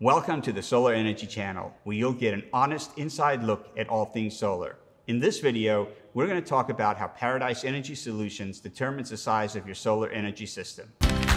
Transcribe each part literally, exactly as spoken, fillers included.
Welcome to the Solar Energy Channel, where you'll get an honest inside look at all things solar. In this video, we're going to talk about how Paradise Energy Solutions determines the size of your solar energy system.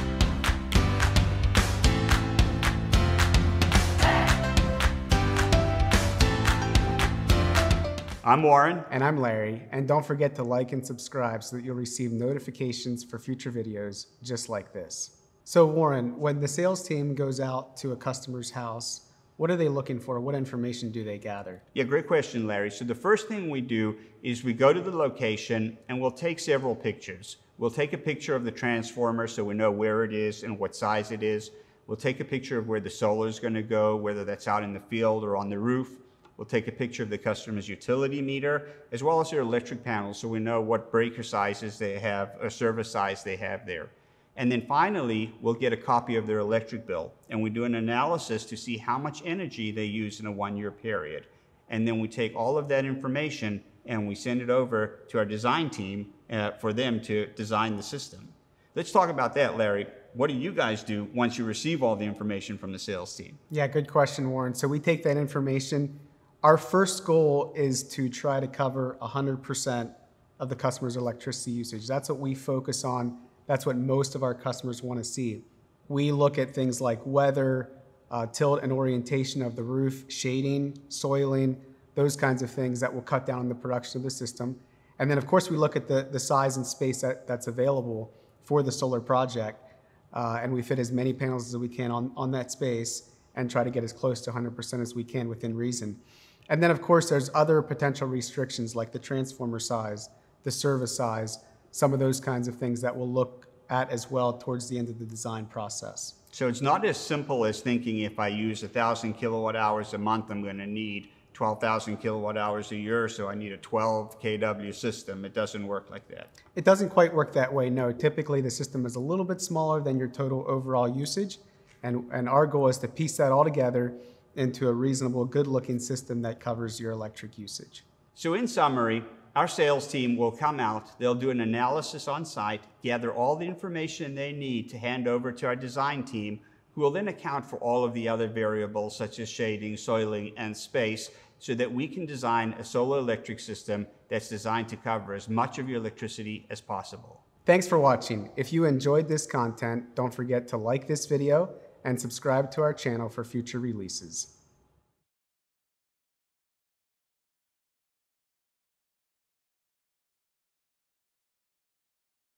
I'm Warren. And I'm Larry. And don't forget to like and subscribe so that you'll receive notifications for future videos just like this. So Warren, when the sales team goes out to a customer's house, what are they looking for? What information do they gather? Yeah, great question, Larry. So the first thing we do is we go to the location and we'll take several pictures. We'll take a picture of the transformer so we know where it is and what size it is. We'll take a picture of where the solar is going to go, whether that's out in the field or on the roof. We'll take a picture of the customer's utility meter, as well as their electric panels, so we know what breaker sizes they have, or service size they have there. And then finally, we'll get a copy of their electric bill, and we do an analysis to see how much energy they use in a one-year period. And then we take all of that information and we send it over to our design team uh, for them to design the system. Let's talk about that, Larry. What do you guys do once you receive all the information from the sales team? Yeah, good question, Warren. So we take that information. Our first goal is to try to cover one hundred percent of the customer's electricity usage. That's what we focus on. That's what most of our customers want to see. We look at things like weather, uh, tilt and orientation of the roof, shading, soiling, those kinds of things that will cut down on the production of the system. And then of course we look at the, the size and space that, that's available for the solar project. Uh, and we fit as many panels as we can on, on that space and try to get as close to one hundred percent as we can within reason. And then of course there's other potential restrictions like the transformer size, the service size, some of those kinds of things that we'll look at as well towards the end of the design process. So it's not as simple as thinking if I use one thousand kilowatt hours a month, I'm going to need twelve thousand kilowatt hours a year, so I need a twelve K W system. It doesn't work like that. It doesn't quite work that way, no. Typically the system is a little bit smaller than your total overall usage, and, and our goal is to piece that all together into a reasonable, good-looking system that covers your electric usage. So in summary, our sales team will come out, they'll do an analysis on site, gather all the information they need to hand over to our design team, who will then account for all of the other variables such as shading, soiling, and space, so that we can design a solar electric system that's designed to cover as much of your electricity as possible. Thanks for watching. If you enjoyed this content, don't forget to like this video and subscribe to our channel for future releases.